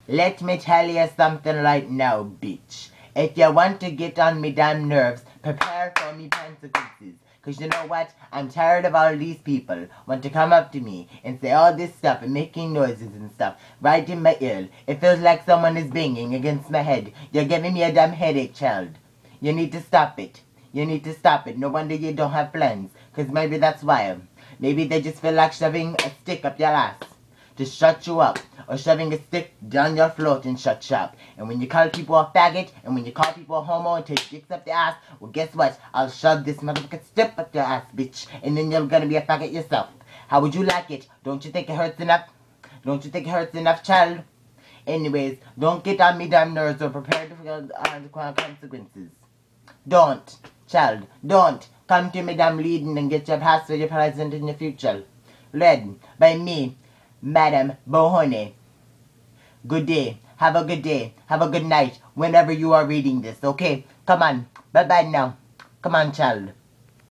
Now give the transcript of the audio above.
Let me tell you something right now, bitch. If you want to get on me damn nerves, prepare for me consequences. Cause you know what? I'm tired of all these people want to come up to me and say all this stuff and making noises and stuff right in my ear. It feels like someone is banging against my head. You're giving me a damn headache, child. You need to stop it. You need to stop it. No wonder you don't have plans. Cause maybe that's why. Maybe they just feel like shoving a stick up your ass to shut you up, or shoving a stick down your throat and shut you up. And when you call people a faggot, and when you call people a homo and take dicks up the ass, well guess what? I'll shove this motherfucking stick up your ass, bitch, and then you're gonna be a faggot yourself. How would you like it? Don't you think it hurts enough? Don't you think it hurts enough, child? Anyways, don't get on me damn nerves or prepare for the consequences. Don't, child, don't come to me damn leading and get your past or your present in your future. Read by me, Madam Bohone. Good day. Have a good day. Have a good night whenever you are reading this, okay? Come on. Bye-bye now. Come on, child.